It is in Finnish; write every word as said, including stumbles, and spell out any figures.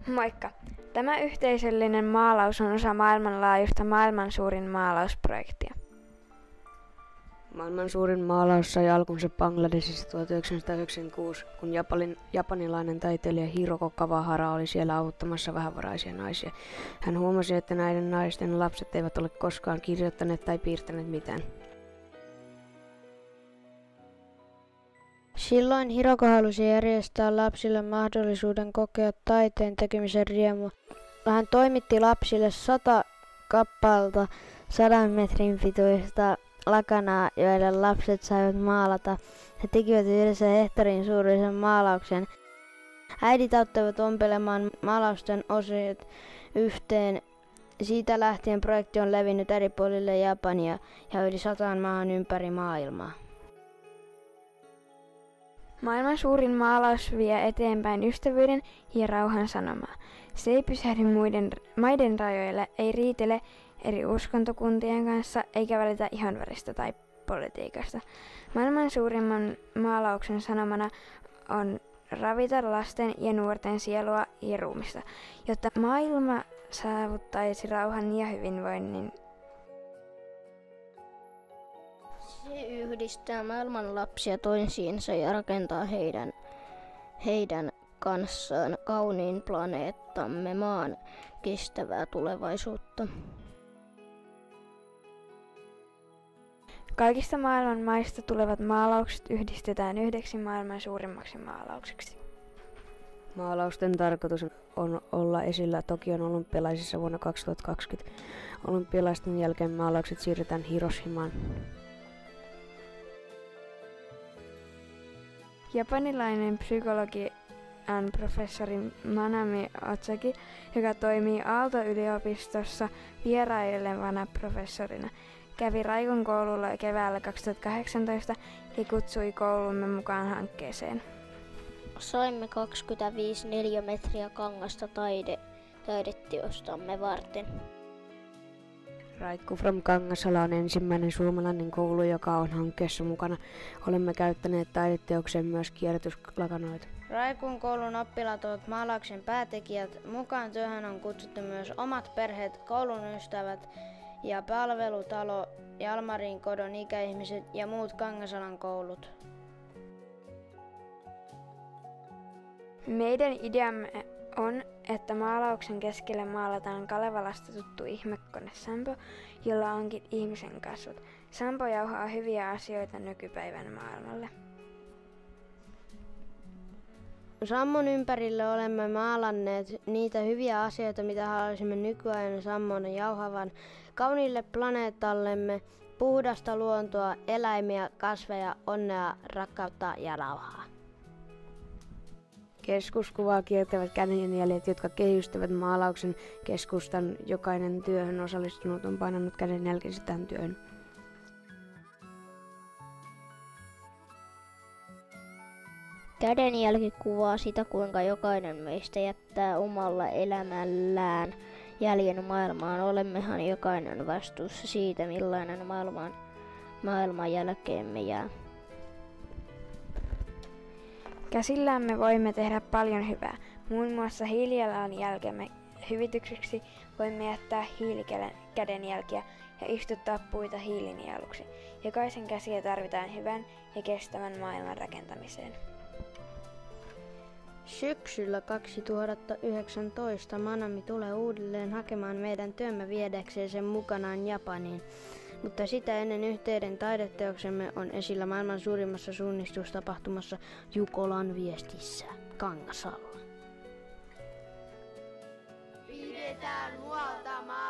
Moikka! Tämä yhteisöllinen maalaus on osa maailmanlaajuista maailman suurin maalausprojektia. Maailman suurin maalaus sai alkunsa Bangladesissa tuhatyhdeksänsataayhdeksänkymmentäkuusi, kun Japanin, japanilainen taiteilija Hiroko Kawahara oli siellä auttamassa vähävaraisia naisia. Hän huomasi, että näiden naisten lapset eivät ole koskaan kirjoittaneet tai piirtäneet mitään. Silloin Hiroko halusi järjestää lapsille mahdollisuuden kokea taiteen tekemisen riemua. Hän toimitti lapsille sata kappaletta sadan metrin pituista lakanaa, joille lapset saivat maalata. He tekivät yhdessä hehtaarin suurisen maalauksen. Äidit auttoivat ompelemaan maalausten osiot yhteen. Siitä lähtien projekti on levinnyt eri puolille Japania ja yli sataan maahan ympäri maailmaa. Maailman suurin maalaus vie eteenpäin ystävyyden ja rauhan sanomaa. Se ei pysähdy muiden maiden rajoille, ei riitele eri uskontokuntien kanssa eikä välitä ihonväristä tai politiikasta. Maailman suurimman maalauksen sanomana on ravita lasten ja nuorten sielua ja ruumista, jotta maailma saavuttaisi rauhan ja hyvinvoinnin. Se yhdistää maailman lapsia toisiinsa ja rakentaa heidän, heidän kanssaan kauniin planeettamme maan kestävää tulevaisuutta. Kaikista maailman maista tulevat maalaukset yhdistetään yhdeksi maailman suurimmaksi maalaukseksi. Maalausten tarkoitus on olla esillä Tokion olympialaisissa vuonna kaksituhattakaksikymmentä. Olympialaisten jälkeen maalaukset siirretään Hiroshimaan. Japanilainen psykologian professori Manami Otsaki, joka toimii Aalto-yliopistossa vierailevana professorina, kävi Raikon koululla keväällä kaksituhattakahdeksantoista ja kutsui koulumme mukaan hankkeeseen. Saimme kaksikymmentäviisi neliömetriä kangasta taide, taideteostamme varten. Raikku from Kangasala on ensimmäinen suomalainen koulu, joka on hankkeessa mukana. Olemme käyttäneet taideteokseen myös kierrätyslakanoita. Raikun koulun oppilaat ovat maalauksen päätekijät. Mukaan työhön on kutsuttu myös omat perheet, koulun ystävät ja palvelutalo, Jalmarin kodon ikäihmiset ja muut Kangasalan koulut. Meidän ideamme on, että maalauksen keskelle maalataan Kalevalasta tuttu ihmekone Sampo, jolla onkin ihmisen kasvot. Sampo jauhaa hyviä asioita nykypäivän maailmalle. Sammon ympärille olemme maalanneet niitä hyviä asioita, mitä haluaisimme nykyajan Sammon jauhavan kauniille planeetallemme, puhdasta luontoa, eläimiä, kasveja, onnea, rakkautta ja rauhaa. Keskuskuvaa kiertävät kädenjäljet, jotka kehystävät maalauksen keskustan. Jokainen työhön osallistunut on painanut kädenjälkensä tähän työhön. Kädenjälki kuvaa sitä, kuinka jokainen meistä jättää omalla elämällään jäljen maailmaan. Olemmehan jokainen vastuussa siitä, millainen maailman, maailman jälkeemme jää. Käsillämme voimme tehdä paljon hyvää. Muun muassa hiilijalanjälkemme hyvitykseksi voimme jättää hiilikädenjälkiä ja istuttaa puita hiilinieluksi. Jokaisen käsiä tarvitaan hyvän ja kestävän maailman rakentamiseen. Syksyllä kaksituhattayhdeksäntoista Manami tulee uudelleen hakemaan meidän työmme viedäkseen sen mukanaan Japaniin. Mutta sitä ennen yhteyden taideteoksemme on esillä maailman suurimmassa suunnistustapahtumassa Jukolan viestissä, Kangasalla. Pidetään huolta